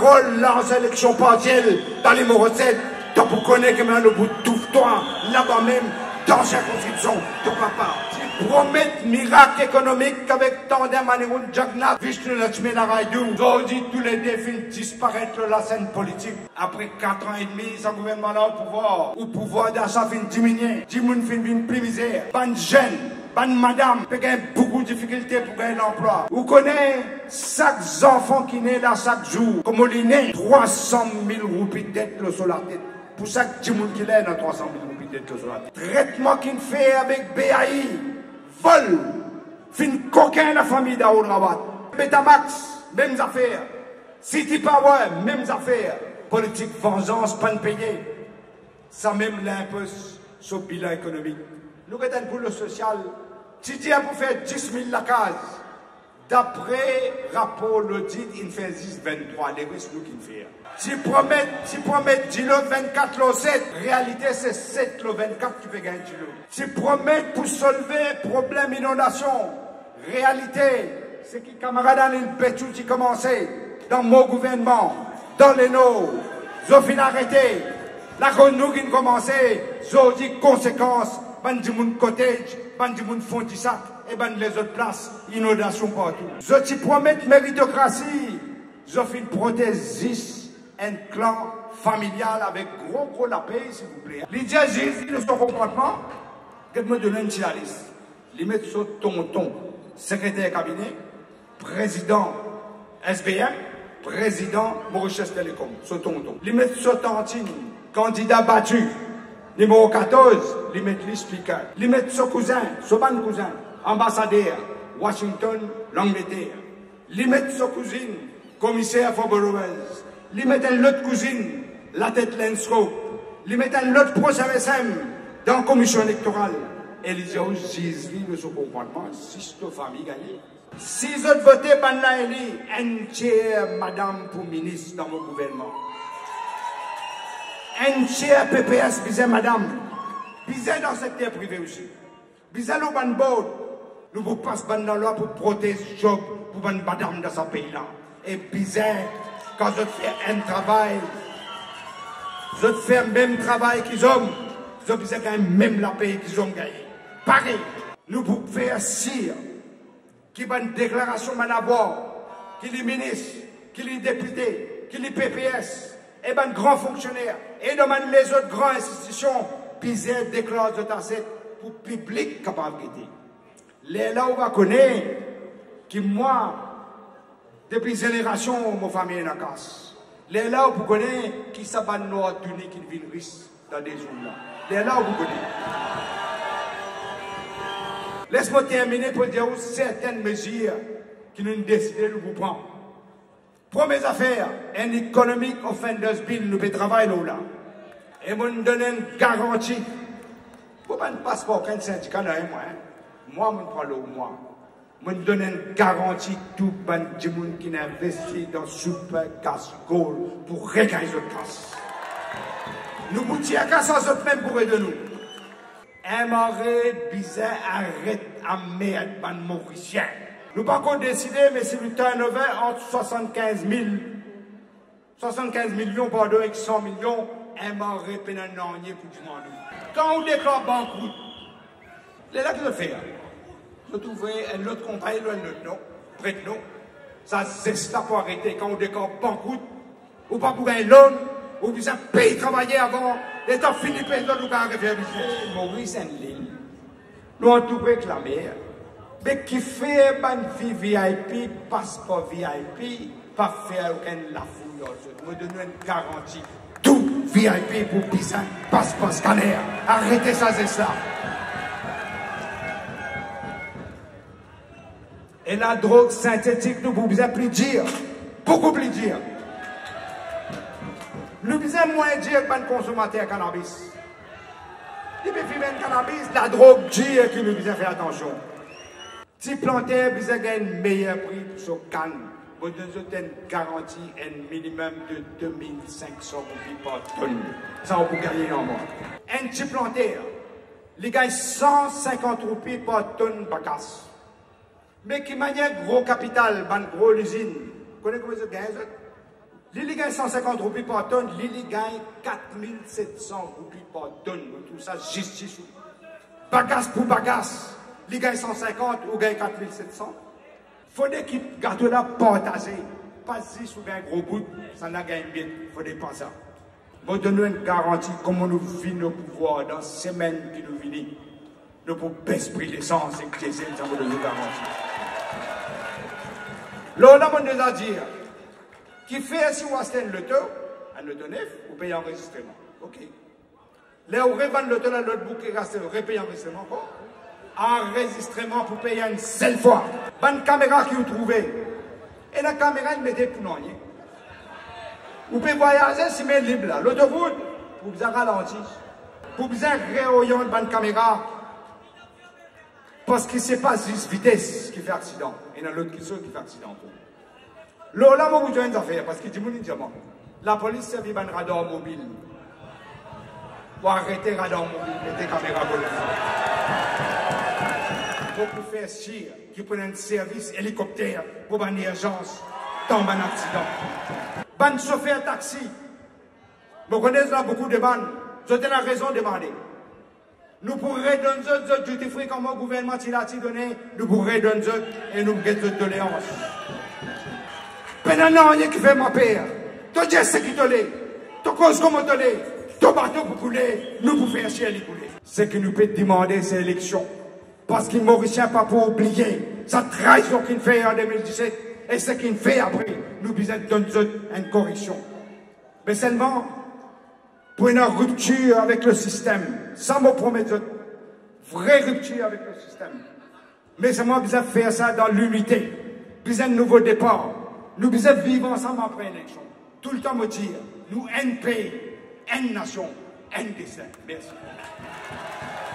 rôle dans les élections partielles, dans les recettes, donc vous connaissez que maintenant, au bout de tout toi, là-bas même, dans la circonscription, de papa. Tu promets miracle économique avec tant d'Emmanuel Jagnat, Vishnu Lakshmi Naraidou. Aujourd'hui, tous les défis disparaissent de la scène politique. Après 4 ans et demi, ce gouvernement-là au pouvoir, ou pouvoir d'achat fin diminuer, du monde fin plus misère, ban jeune. Ban madame, peut gagner beaucoup de difficultés pour gagner l'emploi. Vous connaissez chaque enfant qui naît là chaque jour. Comme on est né, 300 000 roupies de dette sur la tête. Pour chaque petit monde qui est dans 300 000 roupies de dette sur la tête. Traitement qu'il fait avec BAI, vol, fin coquin la famille d'Aoud Rabat. Betamax, mêmes affaires. City Power, mêmes affaires. Politique vengeance, pas de payer. Ça même l'impose sur le bilan économique. Nous avons pour le social, si tu as pour faire 10 000 la case, d'après rapport l'audit, il fait 10, 23, les risques nous qui fait. Si promet 10 lots, 24 lots, 7, réalité c'est 7 lots, 24 qui fait gagner 10 lots. Si promet pour solver problème inondation, réalité, c'est qui camarades dans le pétou qui commençait, dans mon gouvernement, dans les nos, ils fin arrêté, la nous qui commençait, ils ont dit conséquences, ban du monde cottage, ban du monde fontissac, et ban les autres places, inondation partout. Je promets méritocratie, je fais une prothèse, un clan familial avec gros la paix, s'il vous plaît. Les diagis de son comportement, que me donne une liste. Les mettre sur tonton, secrétaire cabinet, président SBM, président Mauritius Télécom, sur tonton. Les mettre sur tantine, candidat battu. Numéro 14, les mettre les speakers. Les mettre son cousin, son ban cousin, ambassadeur, Washington, l'Angleterre. Les mettre son cousine, commissaire Forborough. Les mettre l'autre cousine, la tête Lensco. Les mettre l'autre proche MSM, dans la commission électorale. Et les gens Gisli de son comportement, si cette famille gagne. Si vous votez, Banna Eli, un tiers madame pour ministre dans mon gouvernement. Un tiers PPS, bizarre madame, bizarre dans le secteur privé aussi. Bizarre au ban board, nous vous passons dans la loi pour protéger le job pour ban madame dans ce pays-là. Et bizarre, quand je fais un travail, je fais le même travail qu'ils ont, je bizarre quand même la paye qu'ils ont gagné. Pareil, nous vous faire sire, qui va une déclaration manabord, qui est ministre, qui est député, qui est PPS, et ben grand fonctionnaire, et demande les autres grandes institutions, piser déclare de tasset pour public capacité. Les là, on va connaître que moi, depuis génération, ma famille est en casse. Les là, on connaît qui s'abat nord tunique qui vient risque dans des zones là. Les là, on connaît. Laisse-moi terminer pour dire certaines mesures qui nous décidé de vous prendre. Première affaire, un Economic Offenders Bill, nous pouvons travailler là. Et nous donne une garantie. Pour pas un passeport, qu'un syndicat n'a moi. Moi, je prends le moi. Je donne une garantie tout le monde qui investit dans Super Gas Gold pour régler les autres casses. Nous vous disons qu'à ça, autres même pour aider nous. Un maré bizarre arrête à merde, ban mauricien. Nous n'avons pas encore décidé, mais c'est le turnover entre 75 millions, pardon, avec 100 millions, un maré pénal pour du monde. Quand on déclare banqueroute, c'est là que je fais. Je trouve une autre compagnie, un autre nom, près de nous. Ça, c'est ça pour arrêter. Quand on déclare banqueroute, ou pas pour un loan, ou bien payer travailler avant, l'état fini, président, nous avons référé. Maurice Enlil, nous avons tout réclamé. Mais qui fait une vie VIP, passeport VIP, pas faire aucun lafouille. Je me donne une garantie. Tout VIP pour Pisa, passeport scanner. Arrêtez ça, c'est ça. Et la drogue synthétique, nous vous besoin plus dire. Beaucoup plus dire. Nous besoin moins dire que le consommateur de cannabis. Depuis que le cannabis, la drogue dit que nous besoin faire attention. Si planter, vous avez un meilleur prix pour ce canne. Vous avez une garantie, un minimum de 2500 roupies par tonne. Ça va vous gagner en mois. Un petit planter, il gagne 150 roupies par tonne de bacasse. Mais qui manière gros capital, une gros usine. Vous connaissez comment ça gagne? Lili gagne 150 roupies par tonne, Lili gagne 4700 roupies par tonne. Tout ça, justice. Bagasse pour bagasse, Lili gagne 150 ou gagne 4700. Il faut que gâteau là partagé. Pas si sous un gros bout, ça n'a gagne bien. Il faut dépenser ça. Vous donnez une garantie comment nous vivons nos pouvoirs dans la semaine qui nous vient. Nous pouvons baisser prix l'essence et que diesel, ça vous donne une garantie. Là, on nous a dit, qui fait si vous achetez un loto, neuf, vous payez un enregistrement. Ok. Là, vous revendez l'auto, l'autre bout qui reste, vous repayez un enregistrement encore. Enregistrement pour payer une seule fois. Bonne caméra que vous trouvez. Et la caméra, vous mettez pour nous. Vous pouvez voyager si vous libre là. L'autoroute, vous vous ralentissez. Vous vous réorientez de bonne caméra. Parce que ce n'est pas juste vitesse qui fait accident. Et dans l'autre qui saute qui fait accident. Là, vous avez une affaire. Parce que la police servait un radar mobile. Pour arrêter le radar mobile, mettez caméra volante. Pour faire chier, qui prennent un service hélicoptère pour une urgence, tombe un accident. Ban chauffeur taxi. Vous connaissez là beaucoup de bandes. Vous avez la raison de demander. Nous pourrions donner d'autres duty free comme le gouvernement l'a donné. Nous pourrions donner d'autres et nous avons d'autres doléances. Pendant rien qui fait ma père. Tu dis ce qui te l'est. Tu causes comment te l'est. Tu bateau pour couler. Nous pouvons faire chier les couler. Ce que nous pouvons demander, c'est l'élection. Parce que les Mauriciens pas pour oublier sa trahison qu'il fait en 2017 et ce qu'il fait après. Nous besoin de donner une correction. Mais seulement pour une rupture avec le système, sans me promettre une vraie rupture avec le système. Mais seulement besoin de faire ça dans l'unité, besoin de nouveau départ. Nous besoin de vivre ensemble après l'élection. Tout le temps me dire, nous, un pays, une nation, un destin. Merci.